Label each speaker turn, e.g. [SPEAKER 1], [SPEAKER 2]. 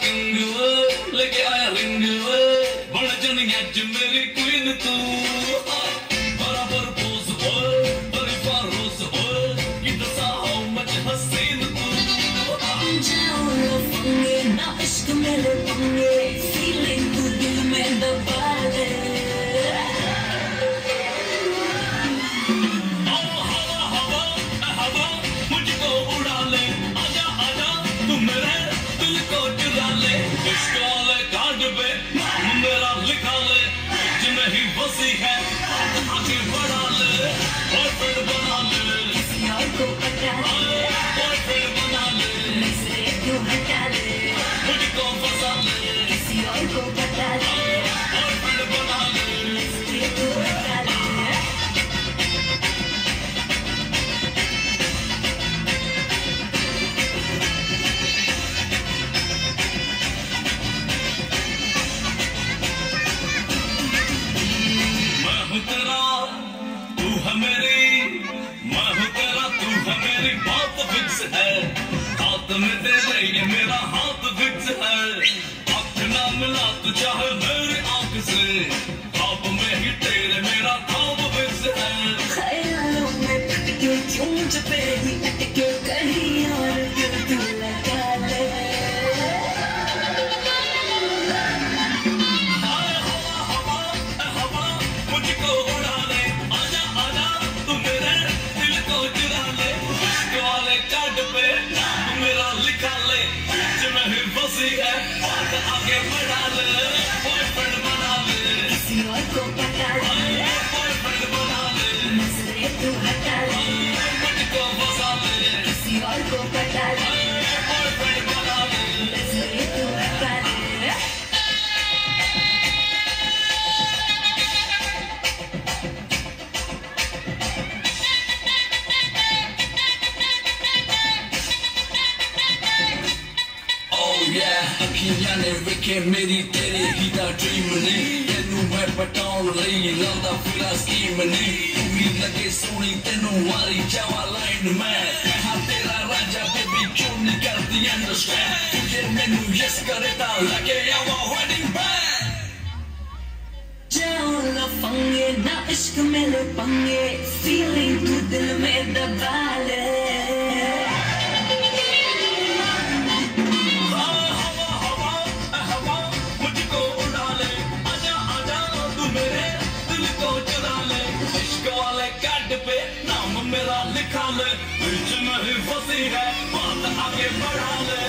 [SPEAKER 1] king लेके आया ring बन जनिया च मेरी क्वीन तू बराबर पोज बड़ी फारोस कि दसा हाउ मच हसीन तू
[SPEAKER 2] जाओ ना फंगे ना इश्क मेरे पंगे फीलिंग तू दिल में दबा ले
[SPEAKER 1] मुझको उड़ा ले आजा आजा तू मेरे दिल को चुरा ले इश्क वाले कार्ड पे नाम मेरा लिखा ले जिन्हें ही बसी है आगे बढ़ा ले बॉयफ्रेंड बना ले
[SPEAKER 2] किसी और को पटा ले
[SPEAKER 1] बॉयफ्रेंड बना ले
[SPEAKER 2] मुझसे क्यों हटा ले
[SPEAKER 1] मुझको फंसा ले
[SPEAKER 2] किसी और को पटा ले
[SPEAKER 1] बॉयफ्रेंड बना ले
[SPEAKER 2] मुझसे क्यों हटा ले
[SPEAKER 1] तू है मेरी मैं हूँ तेरा तू है मेरी बात फिक्स है हाथ में तेरे ये मेरा हाथ फिक्स है आँख ना मिला तू चाहे मेरी आँख से ख्वाब में ही तेरे मेरा ख्वाब फिक्स है
[SPEAKER 2] ख्यालों में पटके क्यों छुपे ही अटके कहीं और दिल तू लगा ले
[SPEAKER 1] हवा मुझको उड़ा ले आजा आजा तू मेरे दिल को चुरा ले इश्क वाले कार्ड पे नाम मेरा लिखा ले जिन्हें ही बसी है बात आगे बढ़ा ले बॉयफ्रेंड बना ले
[SPEAKER 2] किसी और को पटा ले
[SPEAKER 1] बॉयफ्रेंड बना ले
[SPEAKER 2] मुझसे क्यों हटा ले
[SPEAKER 1] मुझको फंसा ले
[SPEAKER 2] किसी और को पटा ले
[SPEAKER 1] बॉयफ्रेंड बना ले
[SPEAKER 2] मुझसे क्यों हटा ले
[SPEAKER 1] अखियां ने वेखे मेरी तेरे ही दा ड्रीम ने तेनू मैं पटाउन लई लांदा फिरा स्कीम ने पूरी लगे सोनी तेनू मारी जावा लाइन में कहा तेरा राजा बेबी क्यों नहीं करती अंडरस्टैंड तुझे मैनू यस करे ता लगे आवा वेडिंग बैंड
[SPEAKER 2] जाओ ना फंगे ना इश्क मेरे पंगे फीलिंग तू दिल में दबा ले
[SPEAKER 1] मुझको उड़ा ले आजा आजा तू मेरे दिल को चुरा ले इश्क वाले कार्ड पे नाम मेरा लिखा ले बीच में ही फंसी है बात आगे बढ़ा ले